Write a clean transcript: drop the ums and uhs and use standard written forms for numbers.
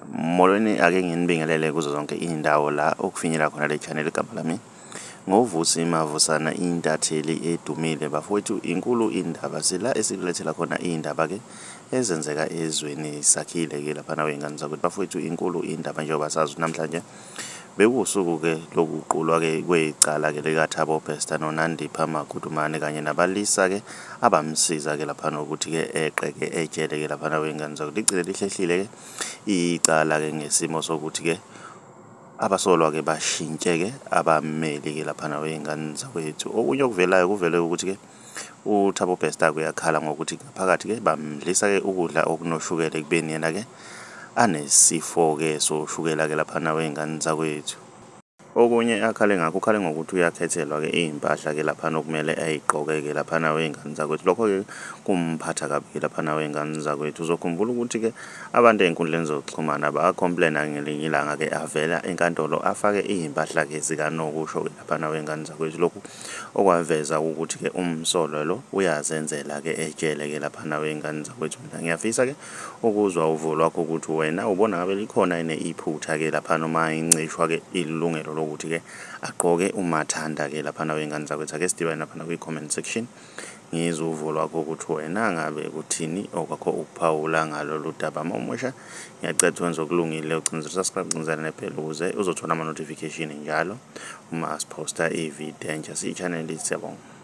Molweni ake nginibingelele kuzo zonke indawo la okufinyela khona le channel igama lami ngovusi mavusana intatheli edumile bafowethu inkulu indaba sila esikulethela khona indaba ke ezenzeka ezweni sakhile ke lapha wengane zakwethu bafowethu inkulu indaba njengoba sazi namhlanje bekusuku ke lokuqulwa ke kwecala ke likaThabo noNandipha Magudumane kanye nabalisa ke abamsiza ke lapha ukuthi ke eqeke enjele ke lapha wengane zakwethu licile lihlehlile ke icala ke ngesimo sokuthi ke abasolwa ke bashintshe ke abameli ke lapha wengane zakwethu. Okunye okuvelayo kuvele ukuthi ke uThabo uyakhala ngokuthi phakathi ke bamdlisa ke ukudla okunoshukela kubeni yena ke anesifo ke soshukela ke lapha wengane zakwethu. Okunye akhale ngakho ukhale ngokuthi uyakhethelwa ke izimpahla ke lapha nokumele ayigqoke ke lapha wengane zakwethu. Lokho ke kumphatha kabi ke lapha wengane zakwethu. Uzokhumbula ukuthi ke abantu einkundleni zokuxhumana ba-complaina ngelinye ilanga ke avela enkantolo afake izimpahla ke zikanokusho ke lapha wengane zakwethu. Lokhu okwaveza ukuthi ke umsolo lo uyazenzela ke enjele ke lapha wengane zakwethu. Mina ngiyafisa ke ukuzwa uvo lwakho ukuthi wena ubona ngabe likhona yini iphutha ke lapha noma incishwa ke ilungelo lokuthi ke agqoke umathanda ke lapha wengane zakwethu. Ake sidibane lapha kwi-comment section ngizwe uvo lwakho ukuthi wena ngabe kuthini okwakho ukuphawula ngalolu daba. Mawumusha ngiyacela wenze okulungile ucinze subscribe ucinzana nebhele ukuze uzothola ama notification njalo uma siposta ivideo entsha si channel. Siyabonga.